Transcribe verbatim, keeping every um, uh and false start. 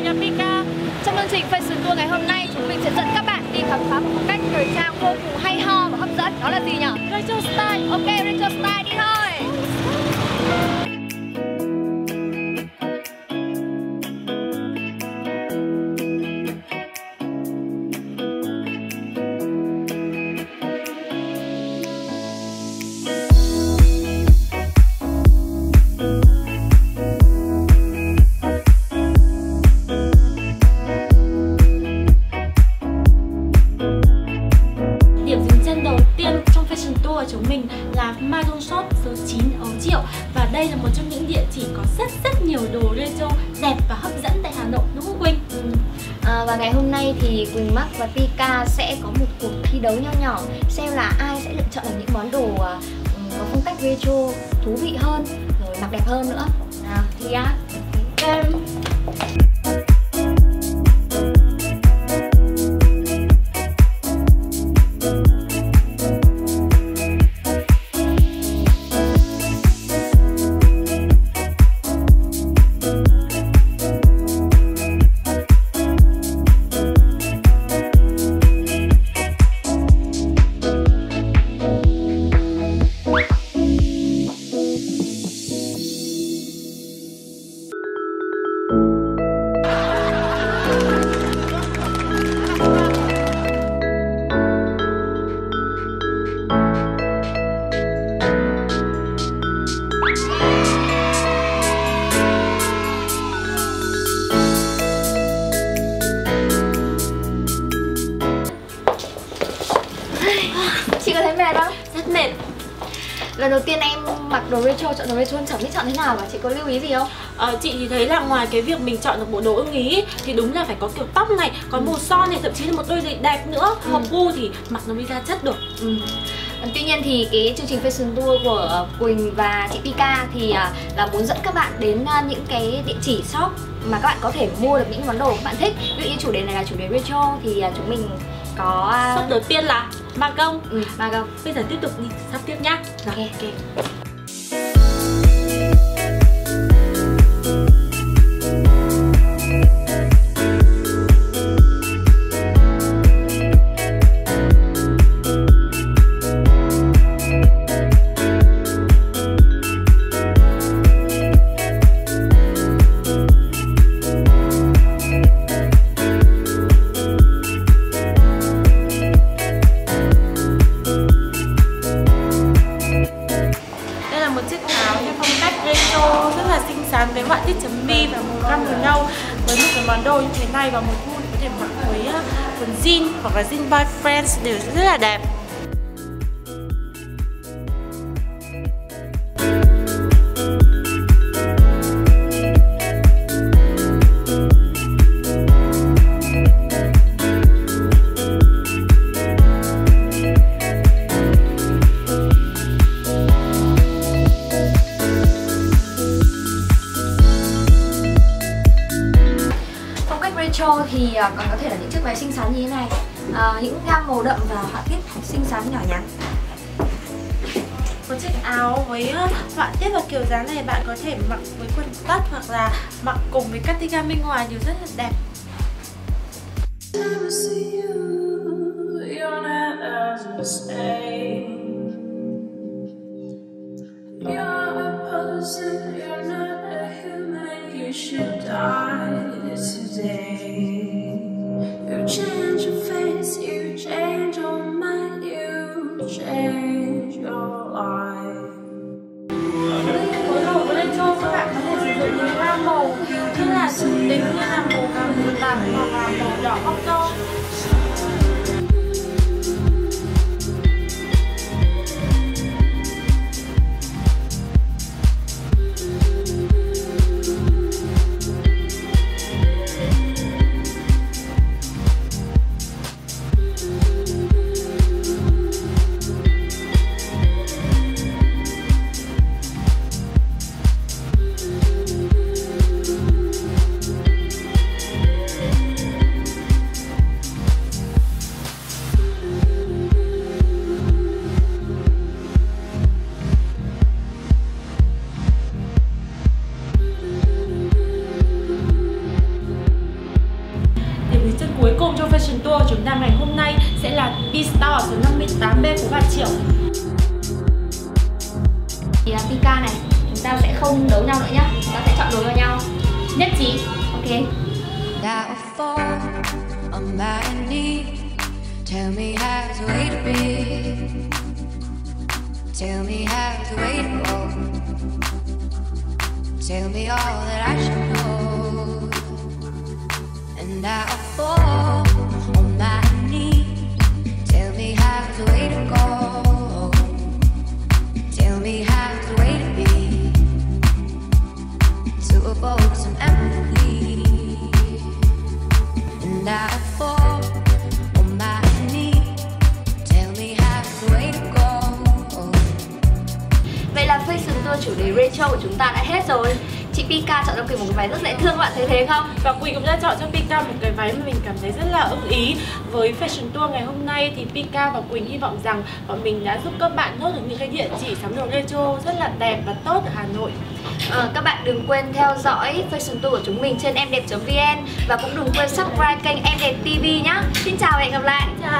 là Pika. Trong chương trình Fashion Tour ngày hôm nay, chúng mình sẽ dẫn các bạn đi khám phá một phong cách thời trang vô cùng hay ho và hấp dẫn. Đó là gì nhỉ? Retro Style. Ok, Retro Style đi thôi. Chúng mình là Madon Shop số chín Ấu Triệu. Và đây là một trong những địa chỉ có rất rất nhiều đồ retro đẹp và hấp dẫn tại Hà Nội, đúng không Quỳnh? Ừ. À, và ngày hôm nay thì Quỳnh Mắc và Pika sẽ có một cuộc thi đấu nho nhỏ, xem là ai sẽ lựa chọn được những món đồ uh, có phong cách retro thú vị hơn, rồi mặc đẹp hơn nữa. Nào, thì á okay. Chị có thấy mệt không? Rất mệt. Lần đầu tiên em mặc đồ retro, chọn đồ retro chẳng biết chọn thế nào, và chị có lưu ý gì không? Ờ, chị thì thấy là ngoài cái việc mình chọn được bộ đồ ưng ý thì đúng là phải có kiểu tóc này, có ừ. màu son này, thậm chí là một đôi giày đẹp nữa, ừ. hợp gu thì mặc nó mới ra chất được. Ừ. Tuy nhiên thì cái chương trình Fashion Tour của Quỳnh và chị Pika thì là muốn dẫn các bạn đến những cái địa chỉ shop mà các bạn có thể mua được những món đồ các bạn thích. Ví dụ như chủ đề này là chủ đề retro thì chúng mình có shop đầu tiên là Magong. Ừ, Magong. Bây giờ tiếp tục đi sắp tiếp nhá. Ok, ok. Với họa tiết chấm bi và màu cam màu nâu, với một cái món đồ như thế này vào mùa thu thì có thể mặc với quần jean hoặc là jean boyfriend đều rất là đẹp. Retro thì còn có thể là những chiếc váy xinh xắn như thế này, à, những gam màu đậm và họa tiết xinh xắn nhỏ nhắn. Một chiếc áo với họa tiết và kiểu dáng này bạn có thể mặc với quần tất hoặc là mặc cùng với cardigan bên ngoài đều rất là đẹp. You change your face, you change your mind, you change your life. Với đồ của retro các bạn có thể sử dụng những gam màu như là trứng tính, như là màu vàng bột bạc hoặc là màu đỏ octo. của chúng ta ngày hôm nay sẽ là B-Store số năm mươi tám B phố Bà Triệu. Thì là Pika này, chúng ta sẽ không đấu nhau nữa nhá, chúng ta sẽ chọn đối vào nhau. Nhất trí. Ok. Now I fall on my knees. Tell me how the way to be. Tell me how the way to go. Tell me all that I should know. And now I fall on my knees. Tell me how the way to go. Tell me how the way to be. To evoke some empathy. And now I fall on my knees. Tell me how the way to go. Vậy là Fashion Tour chủ đề retro của chúng ta đã hết rồi. Chị Pika chọn cho Quỳnh một cái váy rất dễ thương, các bạn thấy thế không? Và Quỳnh cũng đã chọn cho Pika một cái váy mà mình cảm thấy rất là ưng ý. Với Fashion Tour ngày hôm nay thì Pika và Quỳnh hy vọng rằng bọn mình đã giúp các bạn nốt được những cái địa chỉ sắm đồ retro rất là đẹp và tốt ở Hà Nội. À, các bạn đừng quên theo dõi Fashion Tour của chúng mình trên em đẹp chấm vn và cũng đừng quên subscribe kênh Em Đẹp ti vi nhé. Xin chào và hẹn gặp lại. Chào.